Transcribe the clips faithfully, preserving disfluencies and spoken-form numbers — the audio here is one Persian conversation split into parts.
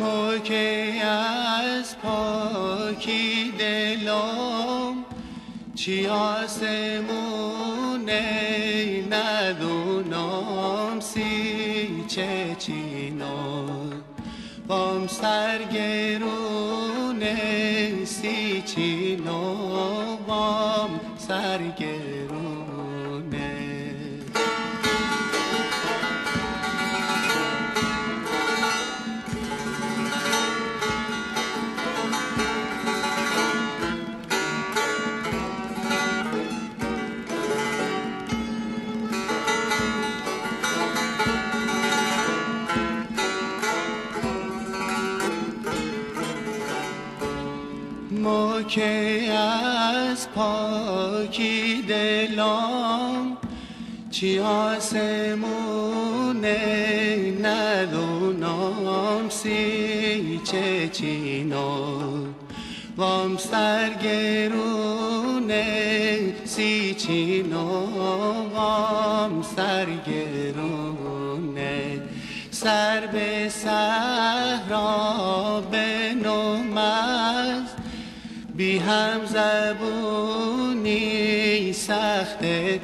موکی از پاکی دلم چی آسمونه ندونم سی چه چینان بام سرگرونه سی چینان بام سرگرونه. موکی از پاکی دلم چی آسمونه ندونم سی چه چینان وام سرگرونه سی چینان وام سرگرونه. سر به صحرا بنم از بی هم زبونی سخت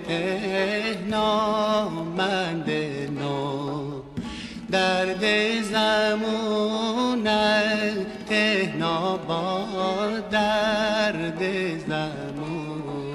تهنامند نو درد زمون تهنا با درد زمون.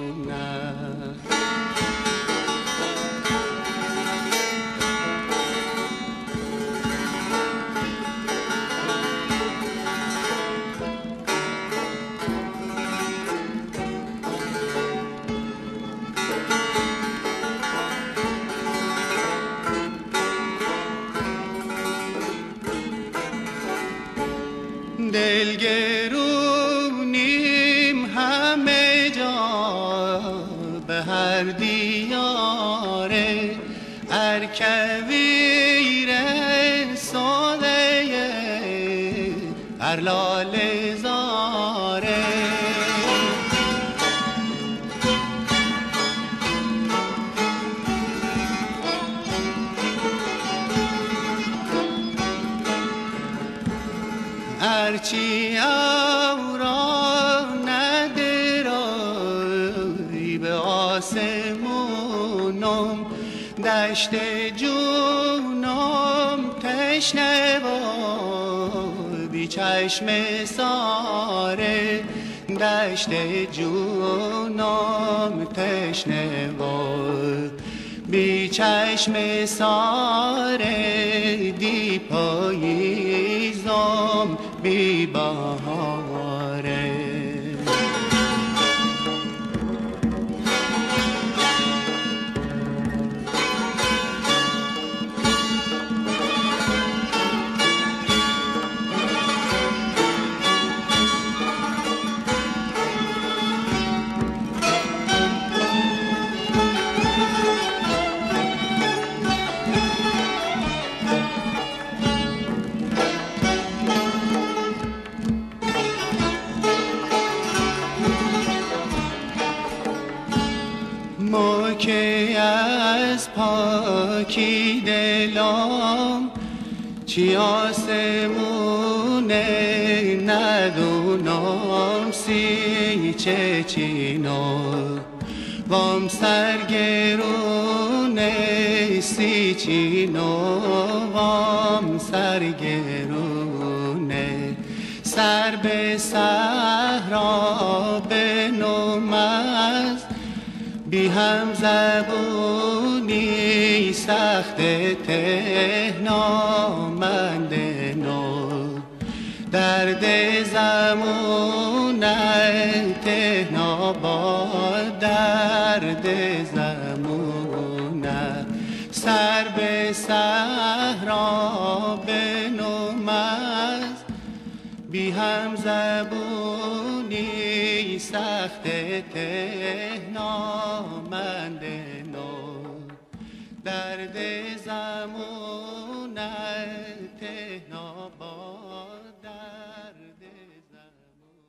دلگرونیم همه جا به هر دیاره ارکویر ساده هر لاله زاره. هرچی اورا ندرای به آسمونم دشت جونم تشنه و بی چشم ساره دشت جونم تشنه و بی چشم ساره دی پاییزم بی بهاره. موکی از پاکی دلم چی آسمونه ندونم سی چه چینان وام سرگرونه سی چینان وام سرگرونه. سر به صحرا بنم از بی هم زبونی سخت تهنامند نو درد زمون تهنا با درد زمون. سر به صحرا بنم از بی هم زبونی سخت تهنامند نو درد زمون تهنا با درد زمون.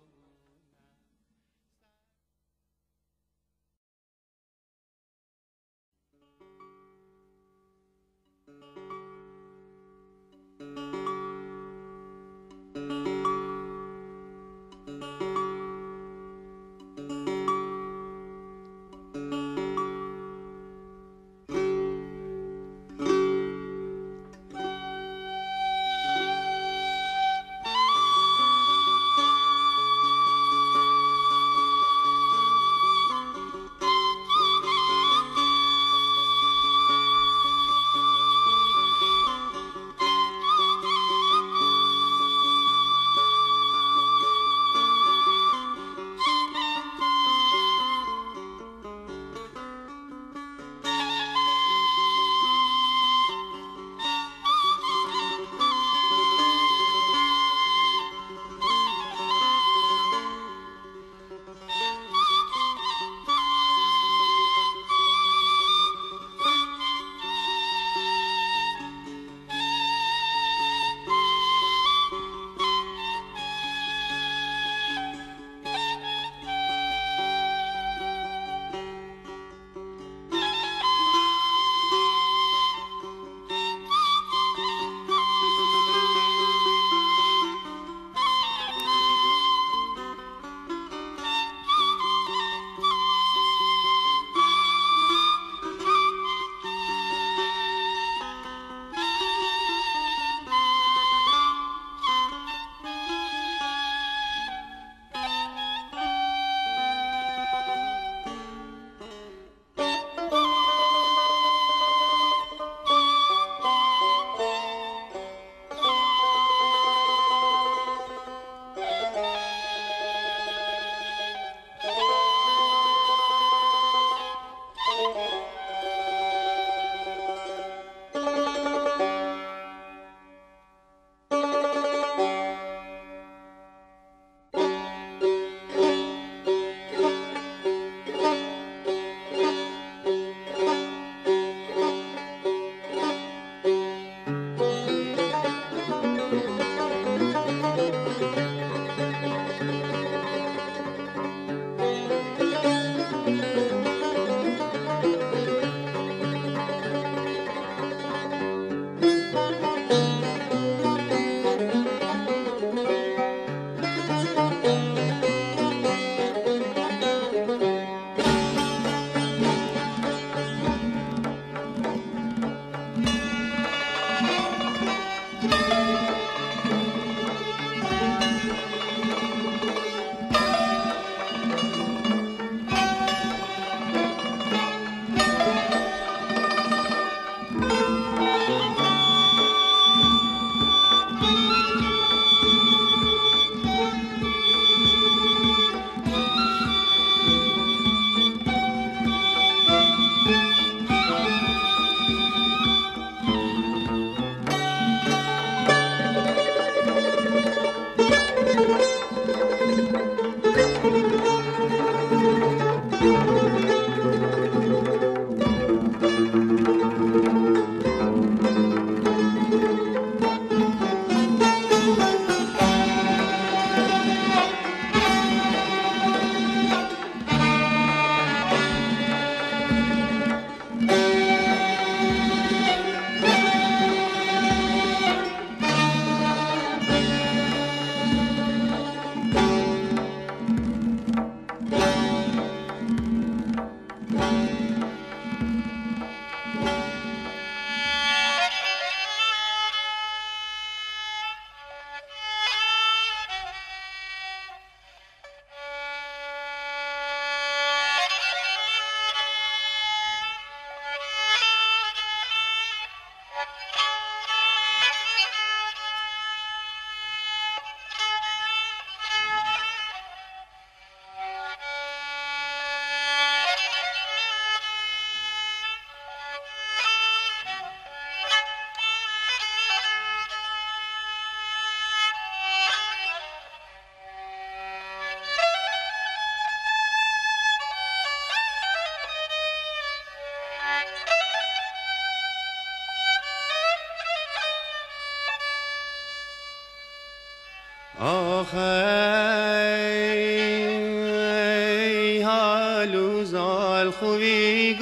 آخی حالو زال خوی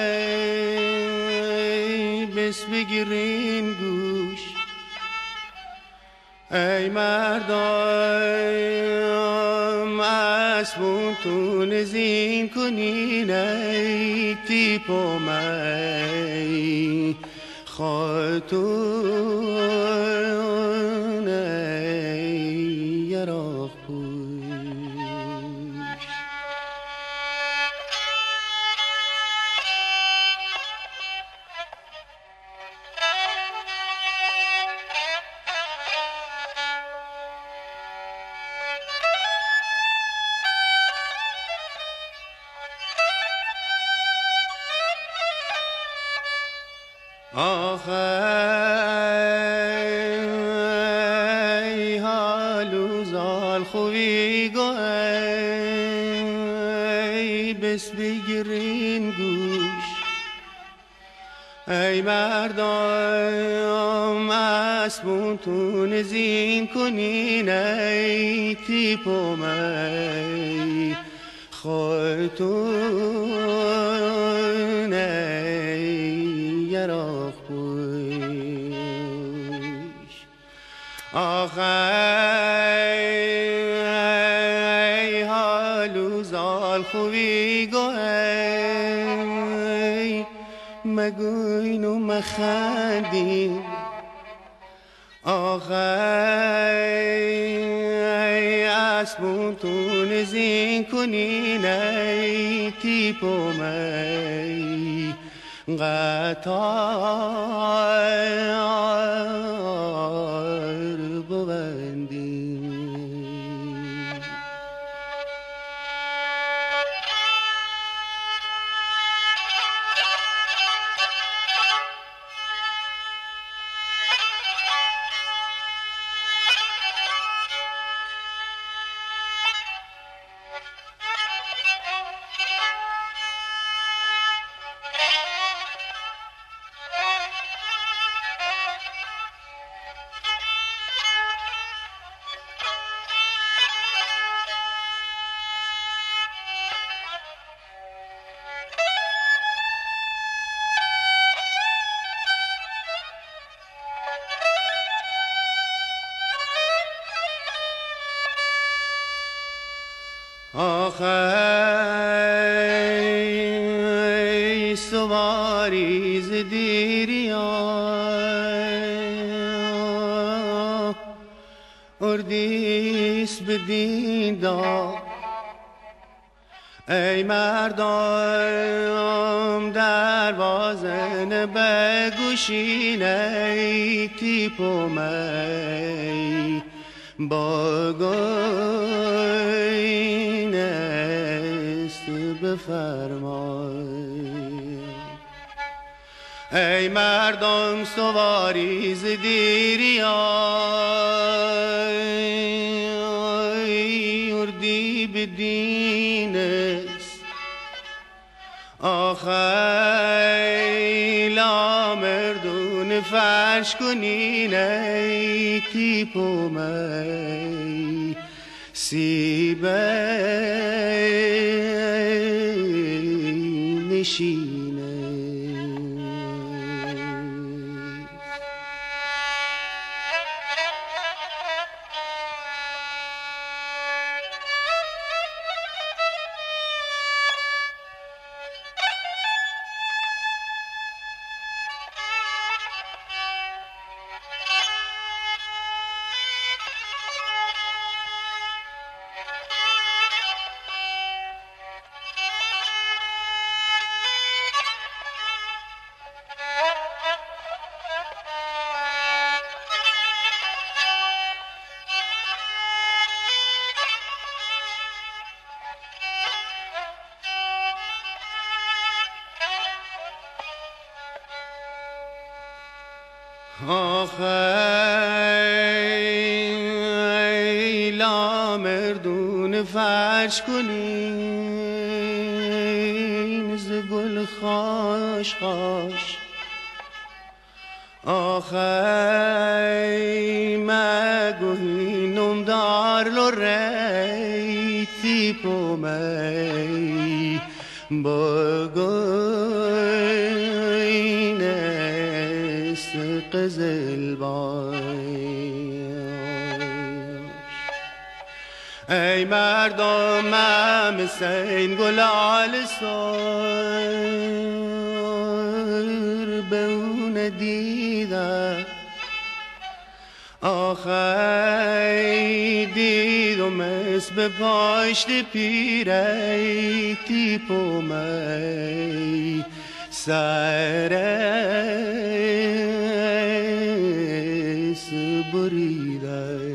گوی بس بگیرین گوش ای مردم اسبونتون زین کنین ای تیپ و می خاتون ای یراق پوش آخی حالو زال خوی گوی بس بگیرین گوش ای مردم اسبونتون زین کنین ای تیپ و می خودتون ای یراق پوش آخی حالو زال خوی گوی مگوین و مخندین آخی اسبونتون زین کنین ای تیپ و می قطار ببندین آخی سواری ز دیریا اردیس بدین دا ای مردم دروازن بگوشین ای تیپ و می با گوین است بفرمای ای مردم سواری ز دیریا اردی بدین است آخی لا مردون فرش کنین ای تیپ و می سیبه نشینه آخی لا مردون فرش کنین ز گل خوش خوش آخی مگوین نمدار parlo re tipo me بگوینست قزل باش ای مردم حسین گلال سر به اون دیدم آخی دیدم اس به پاشت پیره تیپو می سرس بریده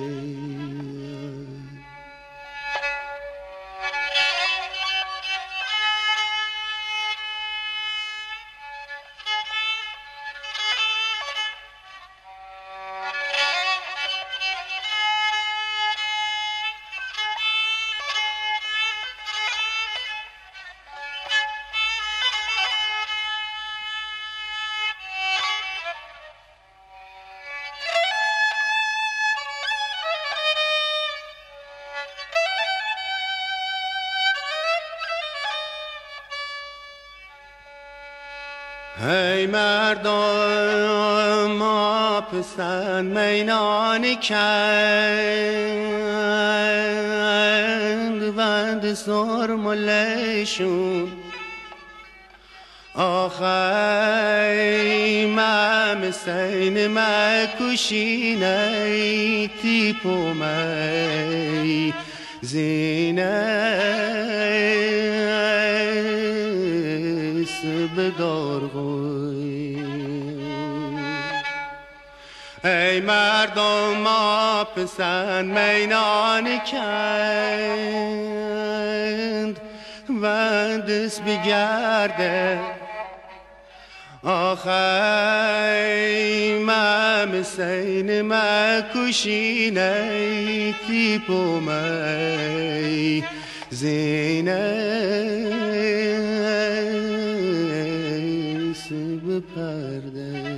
ای مردم ما پسند مینان کند وند سرملشون آخی مم سین مکوشینه تیپو می زینه بدارغوی ای مردم ما پسند مینان کند وندس بگرده آخی مم سین مکوشینه تیپو می زینه پرده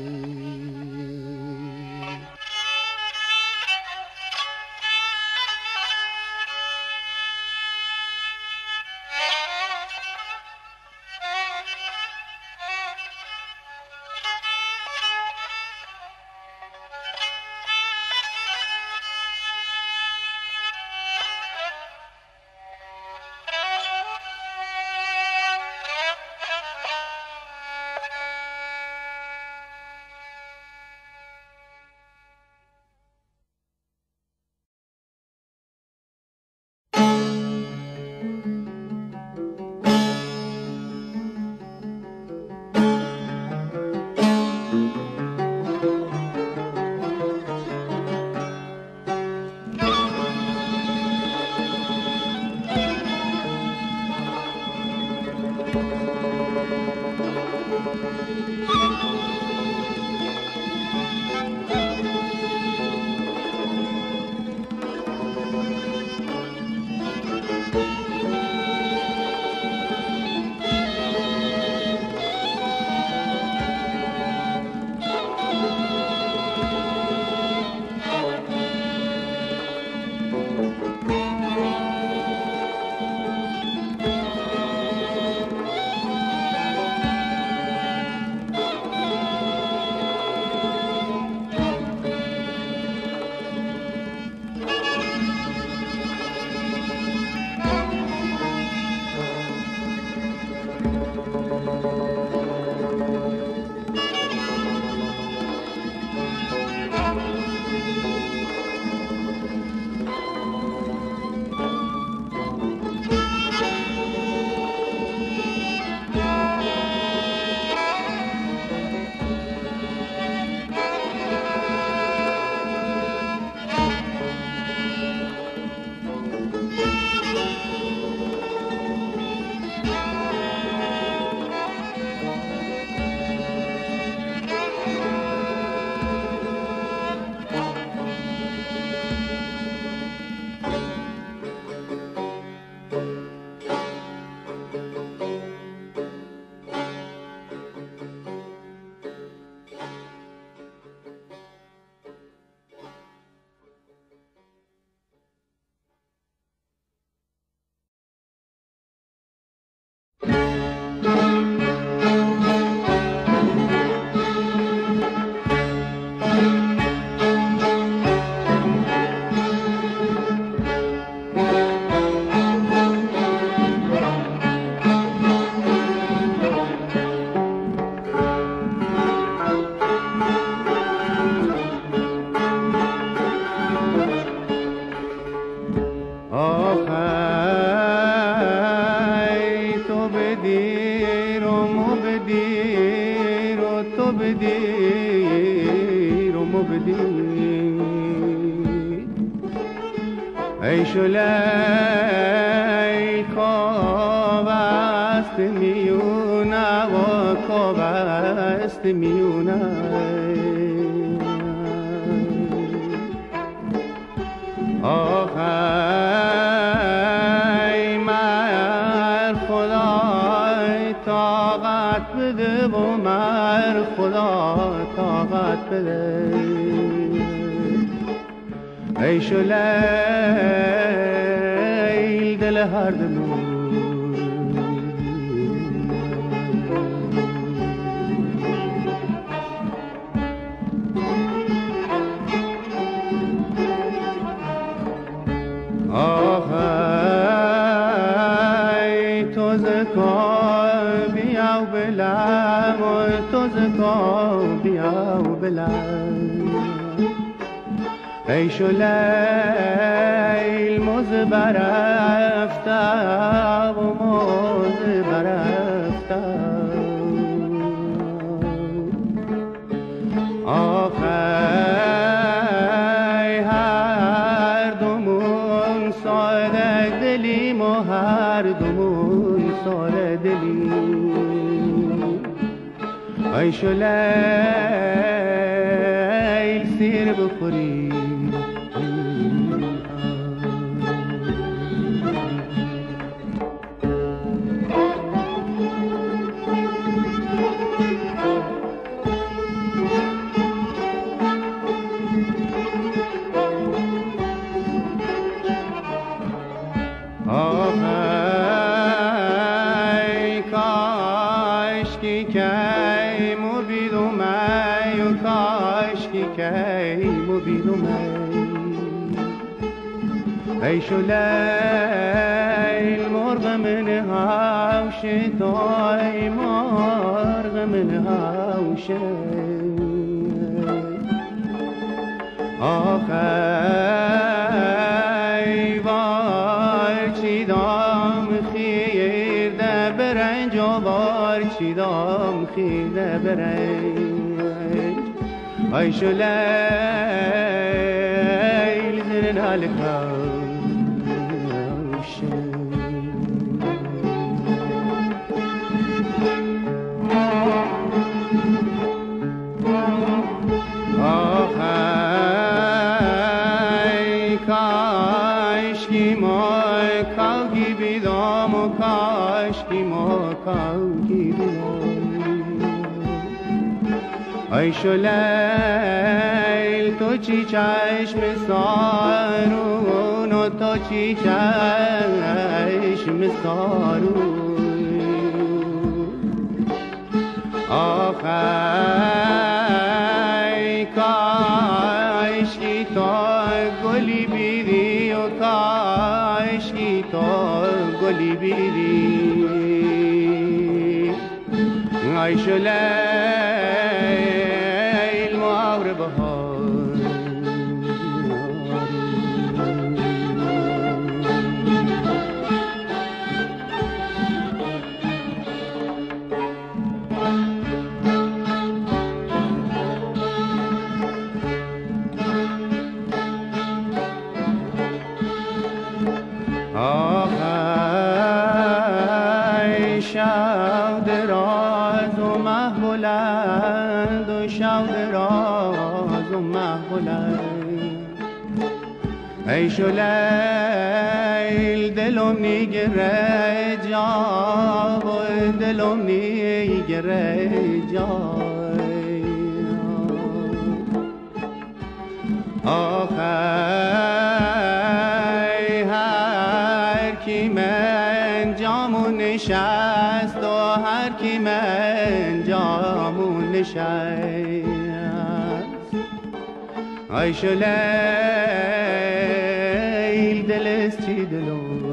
ای شلیل کاب است میونه و کاب است میونه آخ ای مر خدای طاقت بده و مر خدا طاقت بده ای شلیل دل هر دلو آخ ای تو زکا بیا و بلم تو زکا بیا و بلم ای شلیل موز برفته و موز برفته آخ ای هر دومون ساده دلیم و هر دومون ساده دلیم ای شلیل سیر بخوری آخ ای کاشکی کی مبیدم ای و کاشکی کی مبیدم ای شلیل مرغ من هاوش توی مرغ من هاوش آخ ای وار چی دام خیرده برنج و وار چی دام خیرده برنج ای شلیل زرن هلکاوش آخ ای کاشکی ما کاوگی بیدام و کاشکی ما کاوگی بیدام ای شلیل تو چی چشم سارون و تو چی چشم سارون آخ ای کاشکی تو گلی بیدی و کاشکی تو گلی بیدی ای شلیل مهر بهار آخ ای شب دراز و مه بلند و شب دراز و مه بلند ای شلیل دلم نیگره جا و دلم نیگره جا آخ کی من جامون نشست و هر کی من جامون نشست ای شلیل دلست چی دلون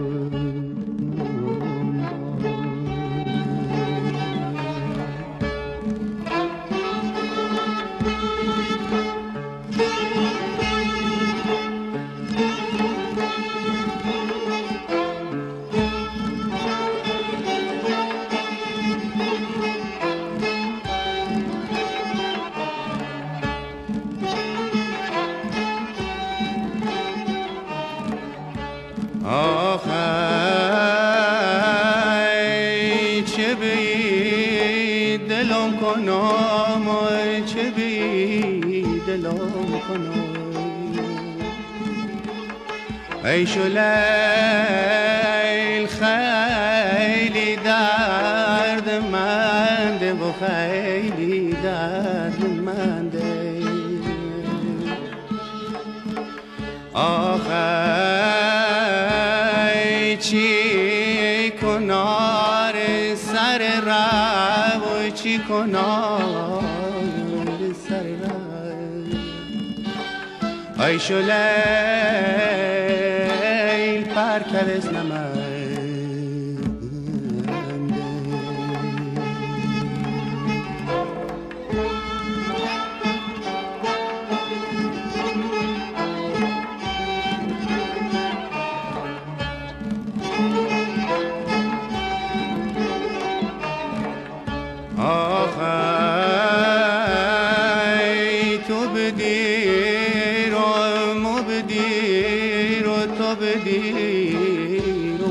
ای شو لیل خیلی دردمنده و خیلی دردمنده آخه چی کنار سر رو چی کنار سر رو ای شو لیل پرکرز نمنده آخی تو بدیر و مبدیر و تو بدیر و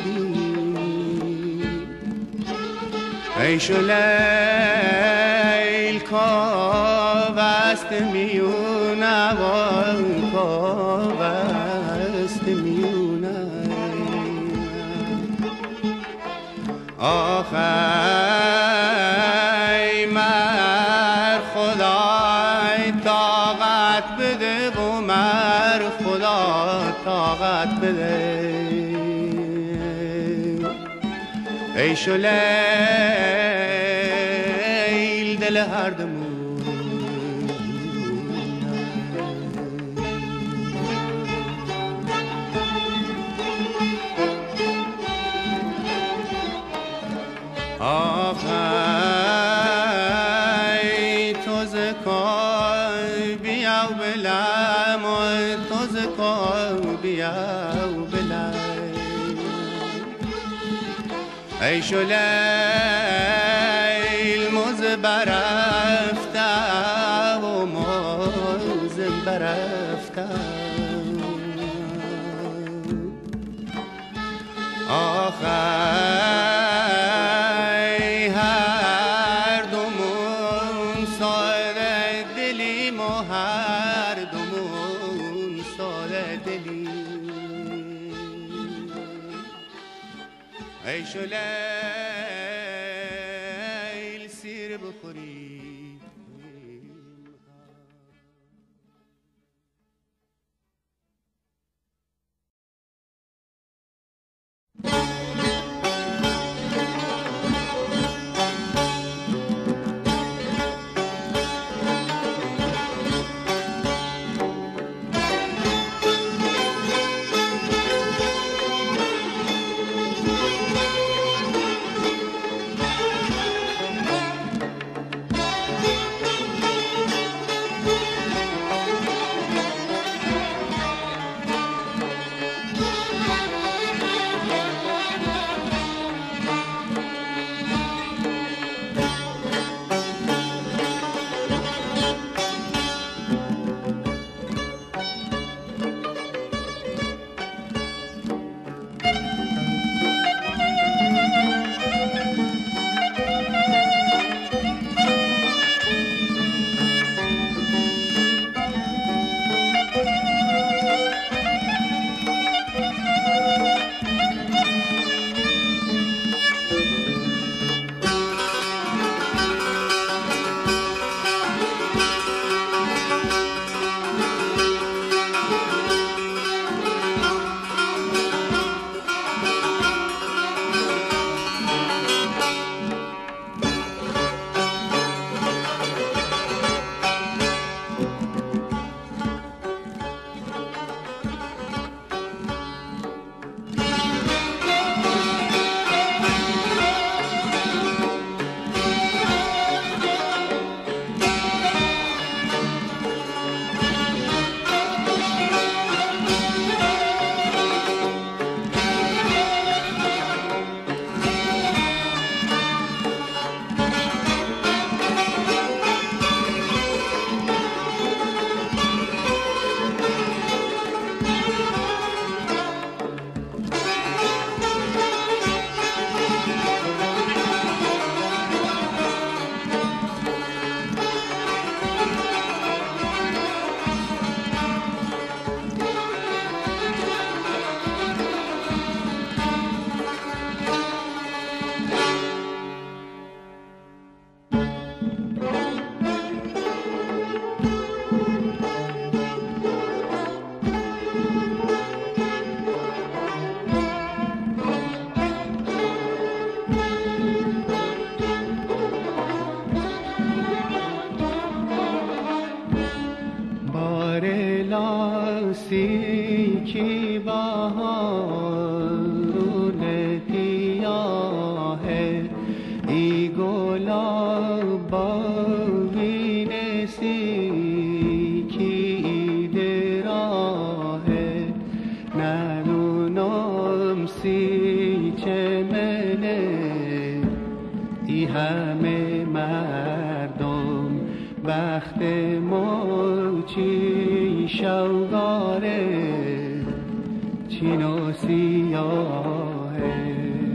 مبدیر ای شو لیل کاوست میونه و کاوست میونه آخی مر خدای طاقت بده و مر خدا طاقت بده ای شو لیل دل هر دمون آخی تو زکای بیا و بلم تو زکای بیا و بلم ای شو لیل موز برفته و موز برفته آخی ای شو لیل سیر بخوری موسیقی بهارون تیاه ای گلاب باوین سیکی دراه ندونم سی چه منه ای همه مردم بخت ما چی شوگاره چین و سیاهه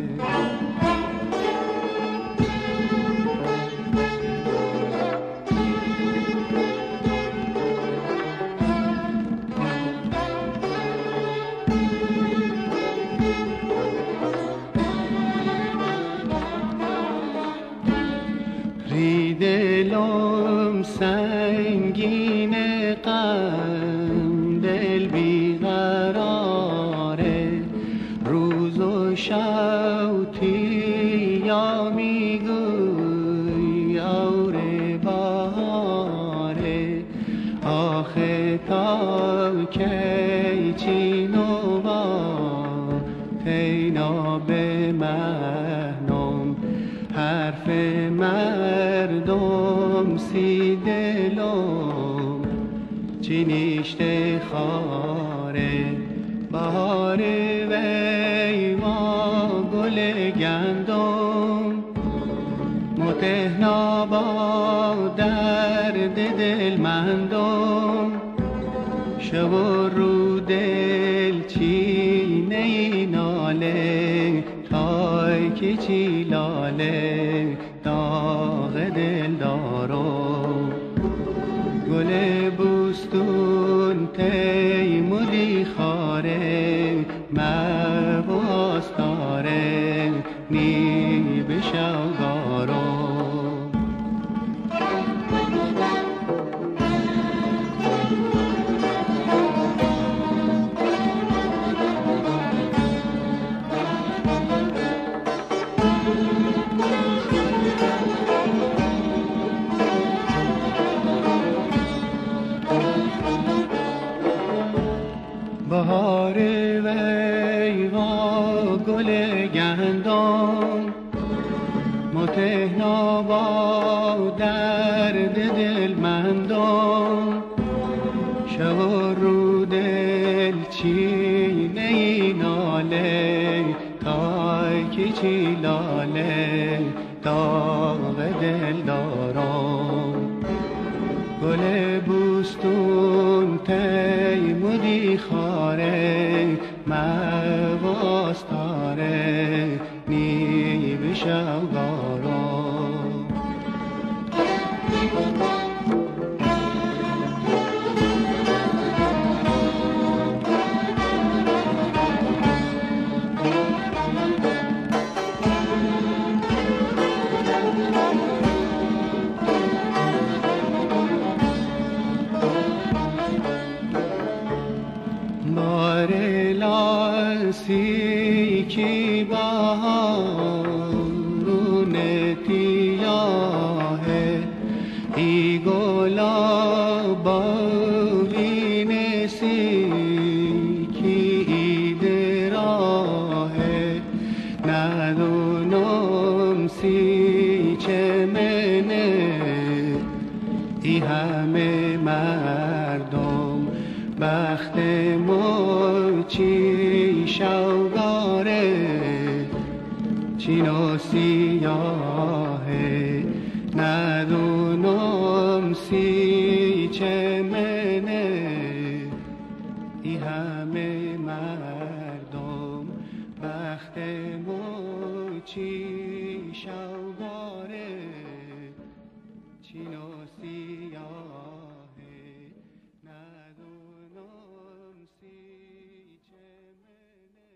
دلم سنگین غم دل بیقراره روز و شوتی یا میگوی آوره بهاره آخه تا کی چین و با تینا به مهنم حرف مردم سی دلم چی نیشته خاره بهار وی ما گل گندم متهنا با درد دل مندم شب و رو دل چینه ای ناله تای که چی لاله داغ دل دارم گل بوستون تیموری خاره مواز داره نی بشوگارم بهار وی و گل گندم متهنا با درد دل مندم شب و رو دل چینه ای ناله تای که چی لاله داغ دل دارم گل بوستون تیمودی خاره مواز تاره نی بشوگارم موسیقی بهارون تیاه ای گلاب باوین سیکی دراه ندونم سی چه منه ای همه مردم بخت ما چی شوگاره چین و سیاهه ندونم سی چه منه ای همه مردم بخت ما چی شوگاره چین و سیاهه ندونم سی چه منه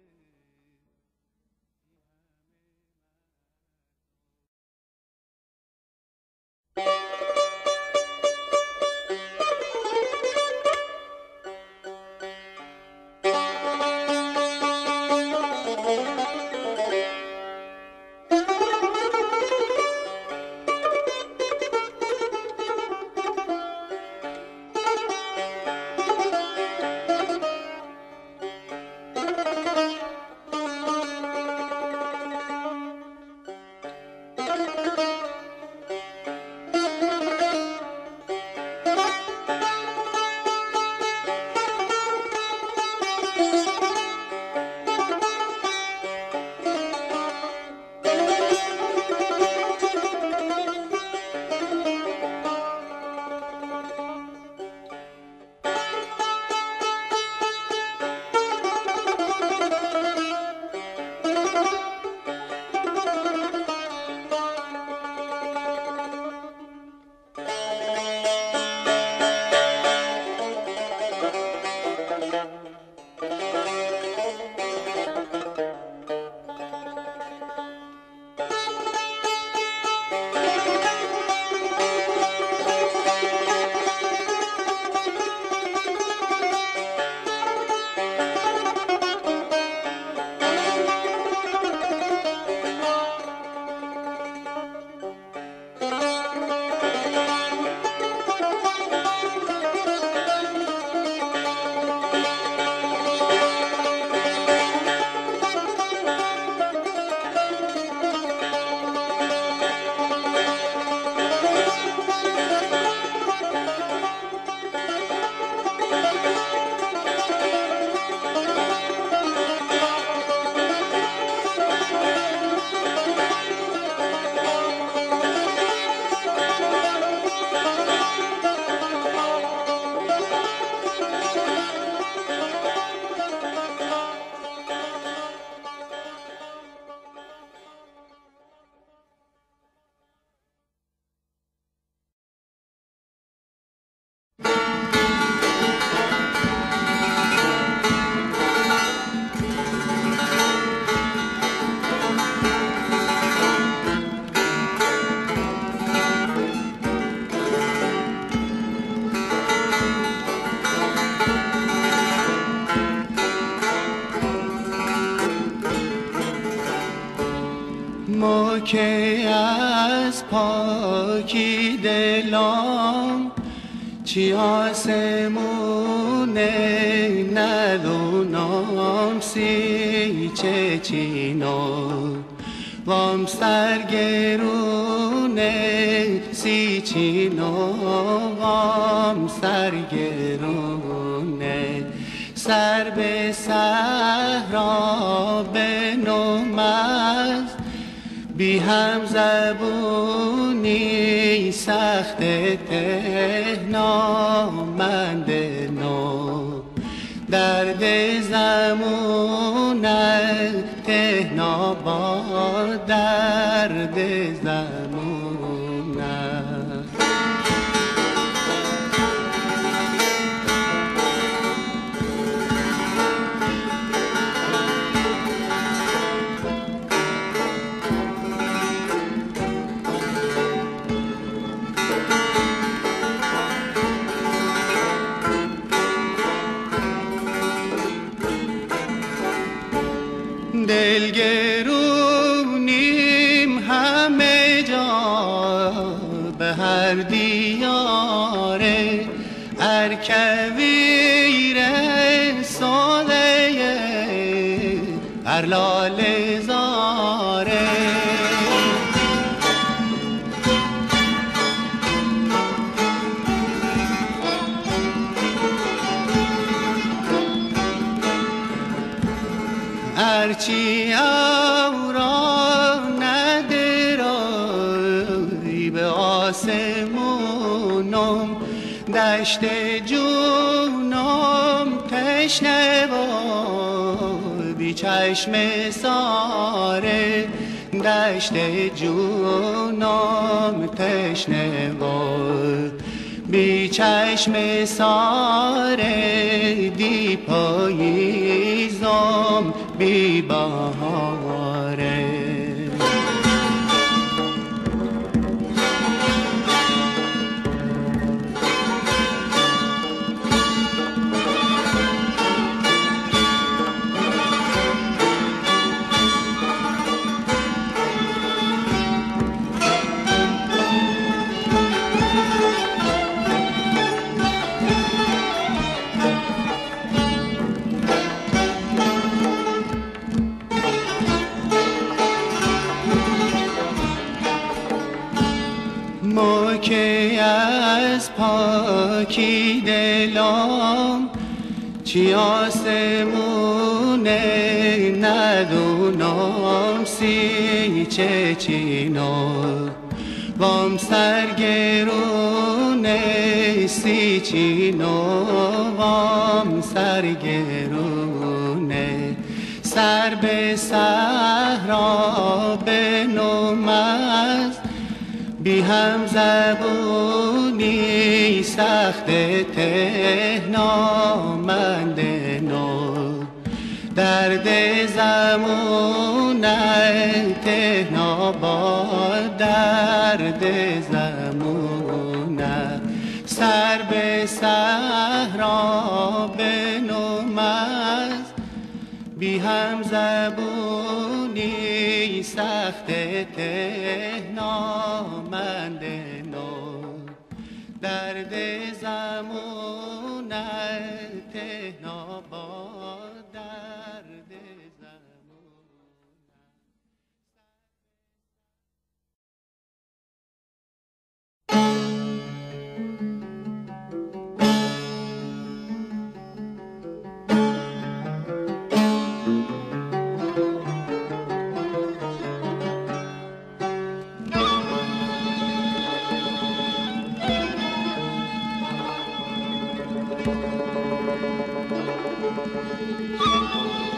ما که از پاکی دلام چی آسمونه ندونم سی چه چینا وام سرگرونه سی چینا وام سرگرونه سر به صحرا بنم است بی هم زبونی سخت تهنامند نو درد زمونه تهنا با درد زمونه دلگرونیم همه جا به هر دیاره ارکویر ساله ارلال زاره ارچی اورا ندرای به آسمونم دشت جونم تشنه و بی چشم ساره دشت جونم تشنه و بی چشم ساره دی پاییزم بی بهاره ما که از پاکی دلام چی آسمونه ندونم سی چه چینا وام سرگرونه سی چینا وام سرگرونه سر به صحرا بنم است بی هم زبونی سخت تهنامند نو درد زمونه تهنا با درد زمونه سر به صحرا بنم است بی هم زبونی سخت تهنامند نو درد زمونه تهنا با درد زمونه